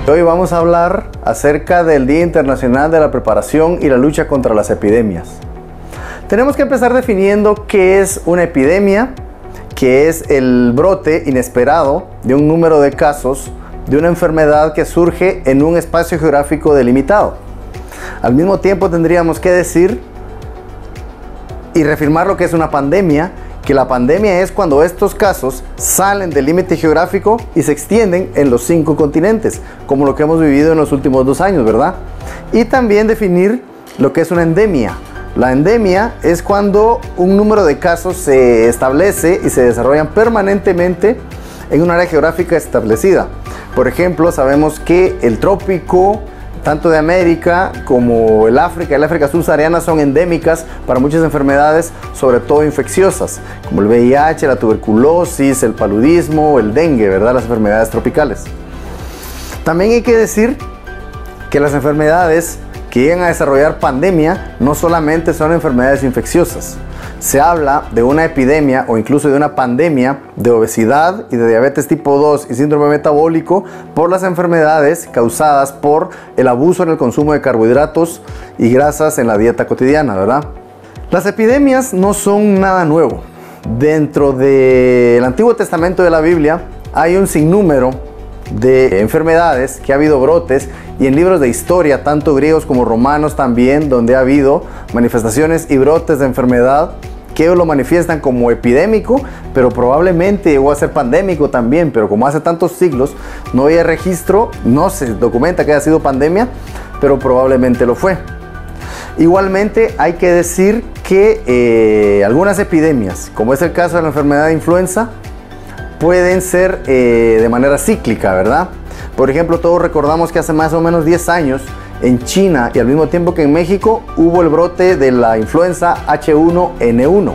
Hoy vamos a hablar acerca del Día Internacional de la Preparación y la Lucha contra las Epidemias. Tenemos que empezar definiendo qué es una epidemia, que es el brote inesperado de un número de casos de una enfermedad que surge en un espacio geográfico delimitado. Al mismo tiempo tendríamos que decir y reafirmar lo que es una pandemia, que la pandemia es cuando estos casos salen del límite geográfico y se extienden en los 5 continentes, como lo que hemos vivido en los últimos 2 años, ¿verdad? Y también definir lo que es una endemia. La endemia es cuando un número de casos se establece y se desarrollan permanentemente en un área geográfica establecida. Por ejemplo, sabemos que el trópico, tanto de América como el África subsahariana, son endémicas para muchas enfermedades, sobre todo infecciosas, como el VIH, la tuberculosis, el paludismo, el dengue, ¿verdad? Las enfermedades tropicales. También hay que decir que las enfermedades que llegan a desarrollar pandemia no solamente son enfermedades infecciosas. Se habla de una epidemia o incluso de una pandemia de obesidad y de diabetes tipo 2 y síndrome metabólico por las enfermedades causadas por el abuso en el consumo de carbohidratos y grasas en la dieta cotidiana, ¿verdad? Las epidemias no son nada nuevo. Dentro del Antiguo Testamento de la Biblia hay un sinnúmero de enfermedades que ha habido brotes, y en libros de historia, tanto griegos como romanos también, donde ha habido manifestaciones y brotes de enfermedad que lo manifiestan como epidémico, pero probablemente llegó a ser pandémico también, pero como hace tantos siglos no hay registro, no se documenta que haya sido pandemia, pero probablemente lo fue. Igualmente hay que decir que algunas epidemias, como es el caso de la enfermedad de influenza, pueden ser de manera cíclica, ¿verdad? Por ejemplo, todos recordamos que hace más o menos 10 años en China y al mismo tiempo que en México hubo el brote de la influenza H1N1.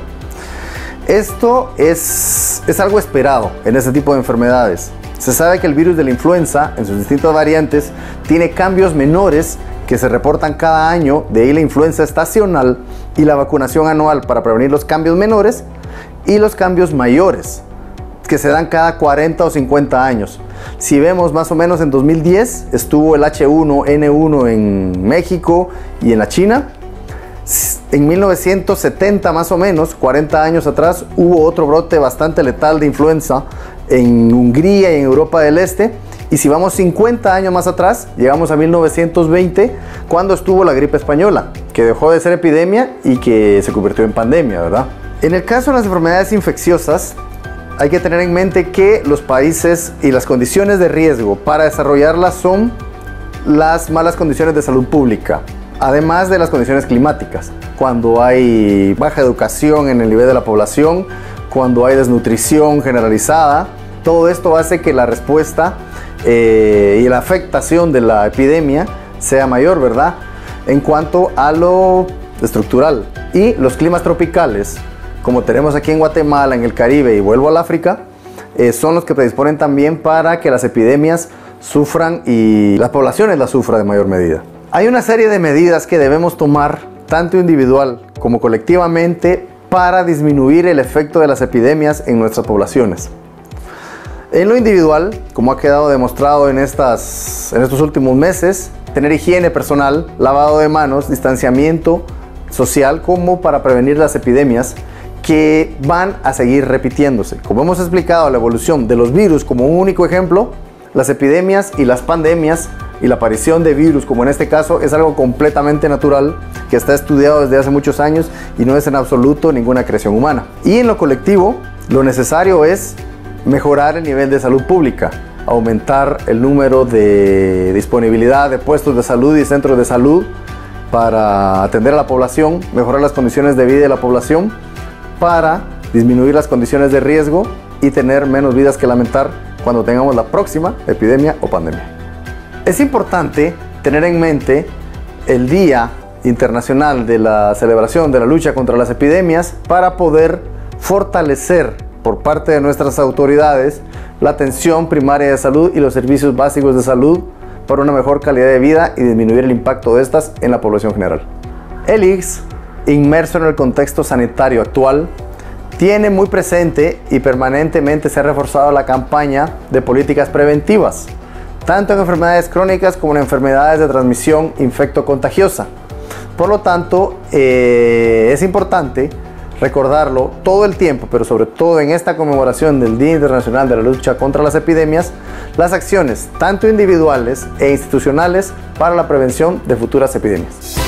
Esto es algo esperado en este tipo de enfermedades. Se sabe que el virus de la influenza, en sus distintas variantes, tiene cambios menores que se reportan cada año, de ahí la influenza estacional y la vacunación anual para prevenir los cambios menores y los cambios mayores, que se dan cada 40 o 50 años. Si vemos más o menos en 2010 estuvo el H1N1 en México y en la China. En 1970 más o menos, 40 años atrás, hubo otro brote bastante letal de influenza en Hungría y en Europa del Este. Y si vamos 50 años más atrás, llegamos a 1920, cuando estuvo la gripe española, que dejó de ser epidemia y que se convirtió en pandemia, ¿verdad? En el caso de las enfermedades infecciosas, hay que tener en mente que los países y las condiciones de riesgo para desarrollarlas son las malas condiciones de salud pública, además de las condiciones climáticas. Cuando hay baja educación en el nivel de la población, cuando hay desnutrición generalizada, todo esto hace que la respuesta y la afectación de la epidemia sea mayor, ¿verdad? En cuanto a lo estructural. Y los climas tropicales, como tenemos aquí en Guatemala, en el Caribe y vuelvo al África, son los que predisponen también para que las epidemias sufran y las poblaciones las sufran de mayor medida. Hay una serie de medidas que debemos tomar, tanto individual como colectivamente, para disminuir el efecto de las epidemias en nuestras poblaciones. En lo individual, como ha quedado demostrado en estos últimos meses, tener higiene personal, lavado de manos, distanciamiento social, como para prevenir las epidemias que van a seguir repitiéndose. Como hemos explicado, la evolución de los virus como un único ejemplo, las epidemias y las pandemias y la aparición de virus, como en este caso, es algo completamente natural que está estudiado desde hace muchos años y no es en absoluto ninguna creación humana. Y en lo colectivo, lo necesario es mejorar el nivel de salud pública, aumentar el número de disponibilidad de puestos de salud y centros de salud para atender a la población, mejorar las condiciones de vida de la población, para disminuir las condiciones de riesgo y tener menos vidas que lamentar cuando tengamos la próxima epidemia o pandemia. Es importante tener en mente el Día Internacional de la celebración de la lucha contra las epidemias para poder fortalecer por parte de nuestras autoridades la atención primaria de salud y los servicios básicos de salud para una mejor calidad de vida y disminuir el impacto de estas en la población general. El ICS, inmerso en el contexto sanitario actual, tiene muy presente y permanentemente se ha reforzado la campaña de políticas preventivas tanto en enfermedades crónicas como en enfermedades de transmisión infectocontagiosa. Por lo tanto, es importante recordarlo todo el tiempo, pero sobre todo en esta conmemoración del Día Internacional de la Lucha contra las Epidemias, las acciones tanto individuales e institucionales para la prevención de futuras epidemias.